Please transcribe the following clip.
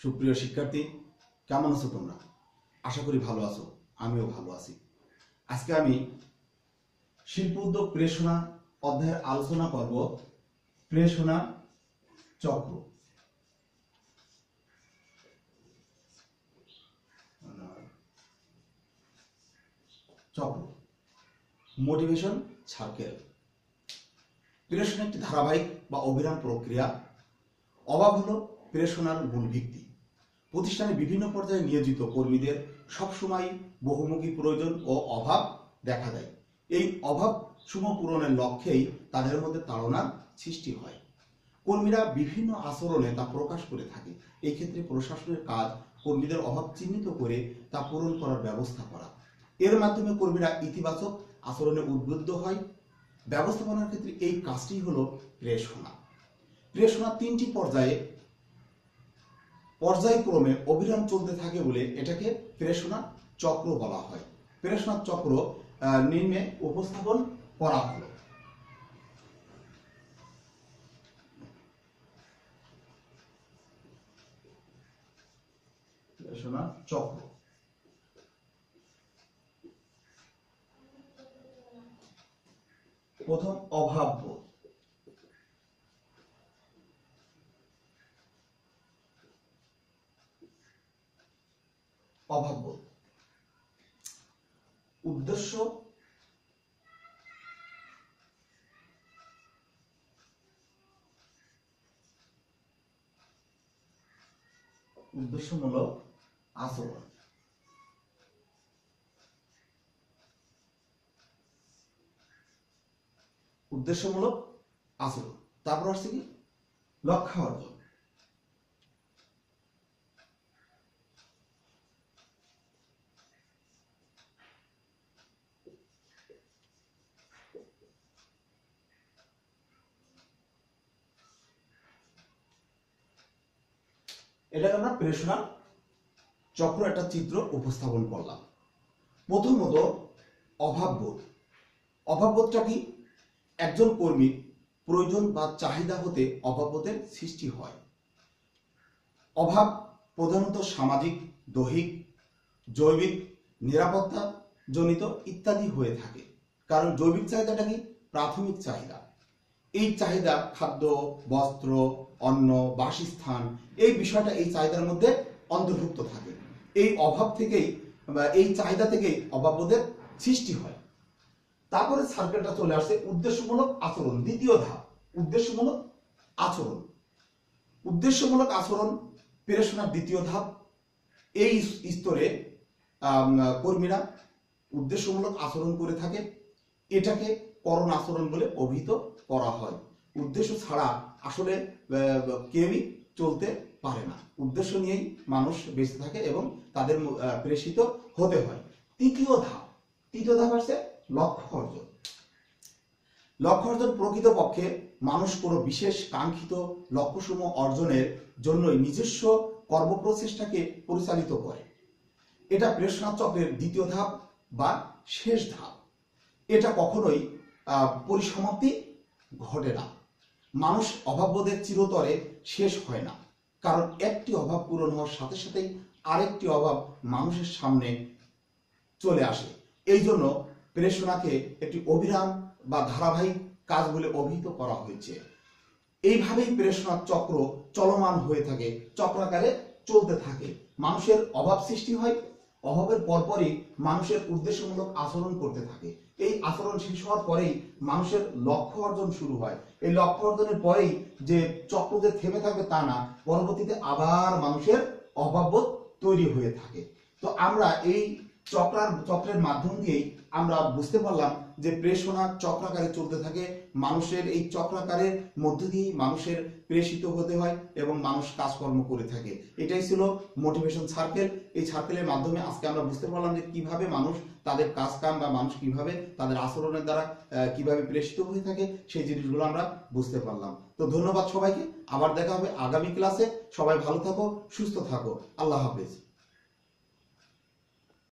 সুপ্রিয় শিক্ষার্থী, কেমন আছো তোমরা? আশা করি ভালো আছো, আমিও ভালো আছি। আজকে আমি শিল্প উদ্যোগ প্রেষণা অধ্যায়ের আলোচনা করব প্রেষণা চক্র। Motivation circle. প্রেষণা একটি ধারাবাহিক বা অবিরাম প্রক্রিয়া। অভাব হলো প্রেষণার মূল ভিত্তি। প্রতিষ্ঠানে বিভিন্ন পর্যায়ে নিয়োজিত কর্মীদের সবসময় বহুমুখী প্রয়োজন ও অভাব দেখা দেয়। এই অভাব সমূহ পূরণের লক্ষ্যেই তাদের মধ্যে তাড়নার সৃষ্টি হয়। কর্মীরা বিভিন্ন আচরণে তা প্রকাশ করে থাকে। এই ক্ষেত্রে প্রশাসনের কাজ কর্মীদের অভাব চিহ্নিত করে তা পূরণ করার ব্যবস্থা করা। এর মাধ্যমে কর্মীরা ইতিবাচক আচরণে উদ্বুদ্ধ হয়। ব্যবস্থাপনার ক্ষেত্রে এই কাজটি হলো প্রেষণা। প্রেষণা তিনটি পর্যায়ক্রমে অবিরাম চলতে থাকে বলে এটাকে প্রেষণা চক্র বলা হয়। প্রেষণা চক্র নিম্নে উপস্থাপন করা হলো। প্রেষণা চক্র। প্রথম, অভাববোধ। অভাববোধ উদ্দেশ্য উদ্দেশ্যমূলক আচরণ। উদ্দেশ্যমূলক আচরণ। তারপর আসছে কি? লক্ষ্য অর্জন। এটাকে আমরা প্রেষণা চক্র একটা চিত্র উপস্থাপন করলাম। প্রথমত, অভাববোধ। অভাববোধটা কি? একজন কর্মীর প্রয়োজন বা চাহিদা হতে অভাববোধের সৃষ্টি হয়। অভাব প্রধানত সামাজিক, দৈহিক, জৈবিক, নিরাপত্তা জনিত ইত্যাদি হয়ে থাকে। কারণ জৈবিক চাহিদাটা কি? প্রাথমিক চাহিদা। এই চাহিদা খাদ্য, বস্ত্র, অন্ন, বাসস্থান, এই বিষয়টা এই চাহিদার মধ্যে অন্তর্ভুক্ত থাকে। এই অভাব থেকেই বা এই চাহিদা থেকেই অভাববোধের সৃষ্টি হয়। তারপরে সার্কেলটা চলে আসছে উদ্দেশ্যমূলক আচরণ। দ্বিতীয় ধাপ, উদ্দেশ্যমূলক আচরণ। উদ্দেশ্যমূলক আচরণ প্রেষণার দ্বিতীয় ধাপ। এই স্তরে কর্মীরা উদ্দেশ্যমূলক আচরণ করে থাকে। এটাকে করণ আচরণ বলে অভিহিত করা হয়। উদ্দেশ্য ছাড়া আসলে কেউই চলতে পারে না। উদ্দেশ্য নিয়েই মানুষ বেঁচে থাকে এবং তাদের প্রেষিত হতে হয়। তৃতীয় ধাপ আসছে লক্ষ্য অর্জন। লক্ষ্য অর্জন প্রকৃতপক্ষে মানুষ কোনো বিশেষ কাঙ্ক্ষিত লক্ষ্যসমূহ অর্জনের জন্যই নিজস্ব কর্মপ্রচেষ্টাকে পরিচালিত করে। এটা প্রেষণা চক্রের দ্বিতীয় ধাপ বা শেষ ধাপ। এটা কখনোই পরিসমাপ্তি ঘটে না। মানুষ অভাববোধের চিরতরে শেষ হয় না। কারণ একটি অভাব পূরণ হওয়ার সাথে সাথেই আরেকটি অভাব মানুষের সামনে চলে আসে। এই জন্য প্রেষণাকে একটি অবিরাম বা ধারাবাহিক কাজ বলে অভিহিত করা হয়েছে। এইভাবেই প্রেষণার চক্র চলমান হয়ে থাকে, চক্রাকারে চলতে থাকে। মানুষের অভাব সৃষ্টি হয়, অভাবের পরপরই মানুষের উদ্দেশ্যমূলক আচরণ করতে থাকে। এই আচরণ শেষ হওয়ার পরেই মানুষের লক্ষ্য অর্জন শুরু হয়। এই লক্ষ্য অর্জনের পরেই যে চক্র যে থেমে থাকবে তা না, পরবর্তীতে আবার মানুষের অভাববোধ তৈরি হয়ে থাকে। তো আমরা এই চক্রের মাধ্যম দিয়েই আমরা বুঝতে পারলাম যে প্রেষণা চক্রাকারে চলতে থাকে। মানুষের এই চক্রাকারের মধ্য দিয়ে মানুষের প্রেষিত হতে হয় এবং মানুষ কাজকর্ম করে থাকে। এটাই ছিল মোটিভেশন সার্কেল। এই সার্কেলের মাধ্যমে আজকে আমরা বুঝতে পারলাম যে কিভাবে মানুষ তাদের কাজ কাম বা মানুষ কিভাবে তাদের আচরণের দ্বারা কিভাবে প্রেষিত হয়ে থাকে, সেই জিনিসগুলো আমরা বুঝতে পারলাম। তো ধন্যবাদ সবাইকে। আবার দেখা হবে আগামী ক্লাসে। সবাই ভালো থাকো, সুস্থ থাকো। আল্লাহ হাফেজ।